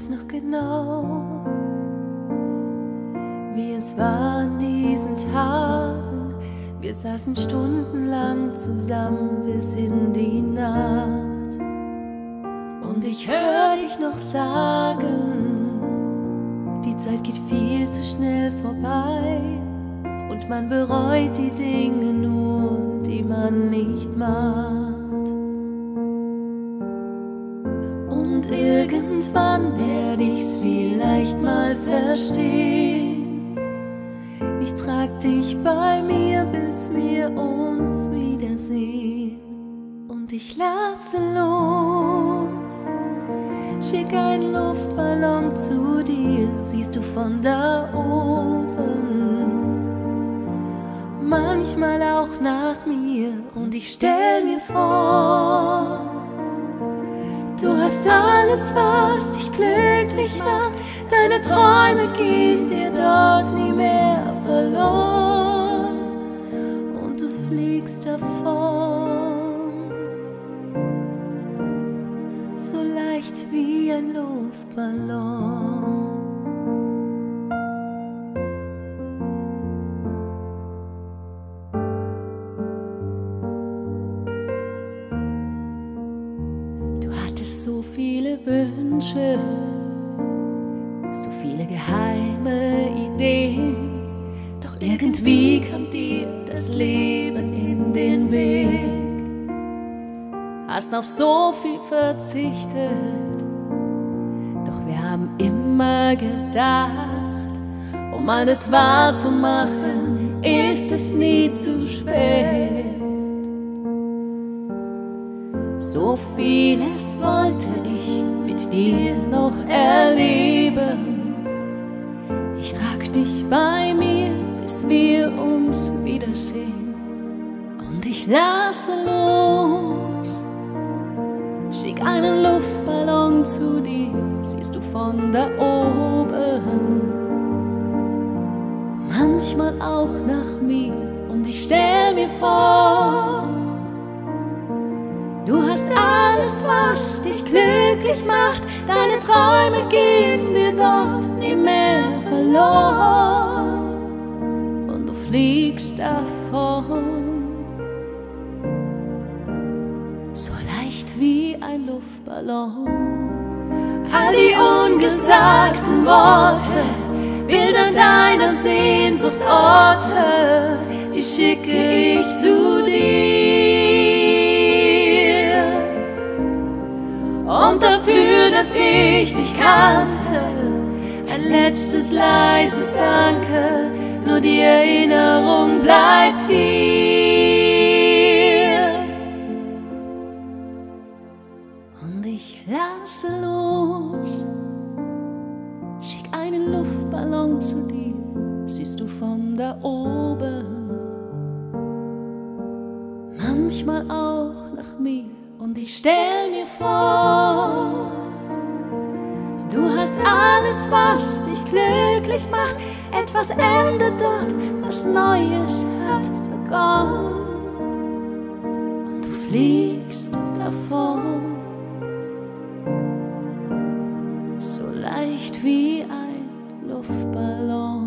weiß noch genau, wie es war an diesen Tagen. Wir saßen stundenlang zusammen bis in die Nacht. Und ich hör dich noch sagen, die Zeit geht viel zu schnell vorbei. Und man bereut die Dinge nur, die man nicht macht. Und irgendwann werde ich's vielleicht mal verstehen. Ich trag dich bei mir, bis wir uns wiedersehen. Und ich lasse los, schick einen Luftballon zu dir, siehst du von da oben. Manchmal auch nach mir, und ich stell mir vor, du hast alles, was dich glücklich macht. Deine Träume gehen dir dort nie mehr verloren. Und du fliegst davon, so leicht wie ein Luftballon. Du hattest so viele Wünsche, so viele geheime Ideen, doch irgendwie kam dir das Leben in den Weg. Hast auf so viel verzichtet, doch wir haben immer gedacht, um alles wahr zu machen, ist es nie zu spät. So vieles wollte ich mit dir noch erleben. Ich trag dich bei mir, bis wir uns wiedersehen. Und ich lasse los, schick einen Luftballon zu dir, siehst du von da oben. Manchmal auch nach mir, und ich stell mir vor, du hast alles, was dich glücklich macht. Deine Träume gehen dir dort nie mehr verloren. Und du fliegst davon, so leicht wie ein Luftballon. All die ungesagten Worte, Bilder deiner Sehnsuchtsorte, die schicke ich zu dir. Und dafür, dass ich dich kannte, ein letztes leises Danke, nur die Erinnerung bleibt hier. Und ich lasse los, schick einen Luftballon zu dir, siehst du von da oben. Manchmal auch nach mir, und ich stell mir vor, du hast alles, was dich glücklich macht. Etwas endet dort, was Neues hat begonnen. Und du fliegst davon, so leicht wie ein Luftballon.